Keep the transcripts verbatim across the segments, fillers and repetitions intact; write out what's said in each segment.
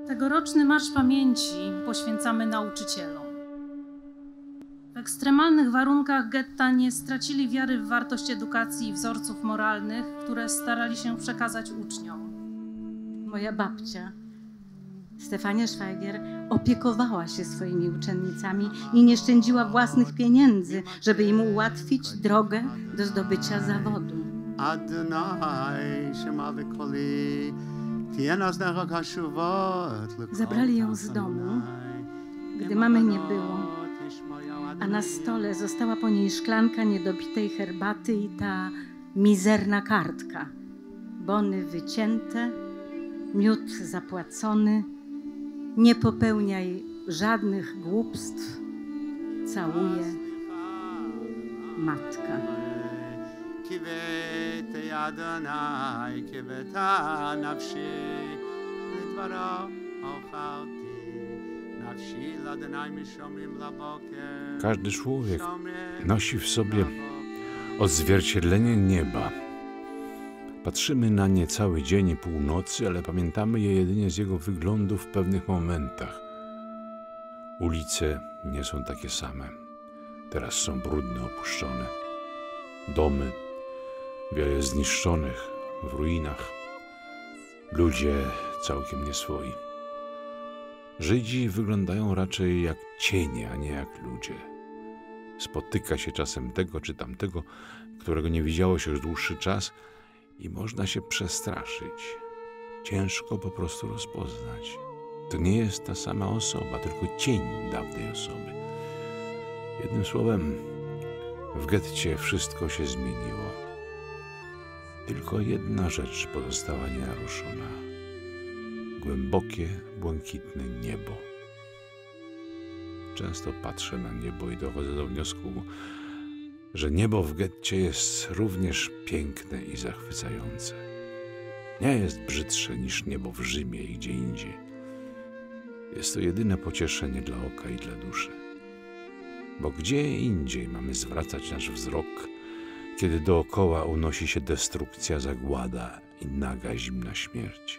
Tegoroczny Marsz Pamięci poświęcamy nauczycielom. W ekstremalnych warunkach getta nie stracili wiary w wartość edukacji i wzorców moralnych, które starali się przekazać uczniom. Moja babcia, Stefania Szwagier, opiekowała się swoimi uczennicami i nie szczędziła własnych pieniędzy, żeby im ułatwić drogę do zdobycia zawodu. Zabrali ją z domu, gdy mamy nie było, a na stole została po niej szklanka niedopitej herbaty i ta mizerna kartka. Bony wycięte, miód zapłacony, nie popełniaj żadnych głupstw, całuje matka. Każdy człowiek nosi w sobie odzwierciedlenie nieba. Patrzymy na nie cały dzień i północy, ale pamiętamy je jedynie z jego wyglądu w pewnych momentach. Ulice nie są takie same. Teraz są brudne, opuszczone. Domy, wiele zniszczonych, w ruinach. Ludzie całkiem nie swoi. Żydzi wyglądają raczej jak cienie, a nie jak ludzie. Spotyka się czasem tego czy tamtego, którego nie widziało się już dłuższy czas, i można się przestraszyć. Ciężko po prostu rozpoznać. To nie jest ta sama osoba, tylko cień dawnej osoby. Jednym słowem, w getcie wszystko się zmieniło. Tylko jedna rzecz pozostała nienaruszona. Głębokie, błękitne niebo. Często patrzę na niebo i dochodzę do wniosku, że niebo w getcie jest również piękne i zachwycające. Nie jest brzydsze niż niebo w Rzymie i gdzie indziej. Jest to jedyne pocieszenie dla oka i dla duszy. Bo gdzie indziej mamy zwracać nasz wzrok, kiedy dookoła unosi się destrukcja, zagłada i naga zimna śmierć.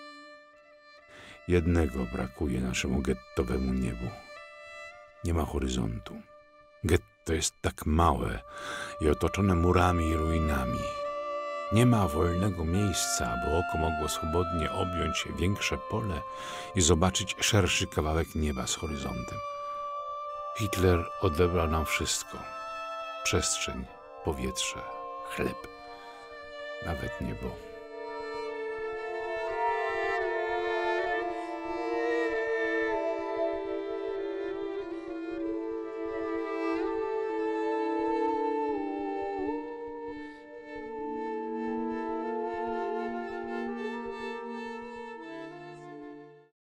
Jednego brakuje naszemu gettowemu niebu. Nie ma horyzontu. Getto jest tak małe i otoczone murami i ruinami. Nie ma wolnego miejsca, aby oko mogło swobodnie objąć większe pole i zobaczyć szerszy kawałek nieba z horyzontem. Hitler odebrał nam wszystko. Przestrzeń, powietrze, chleb, nawet niebo.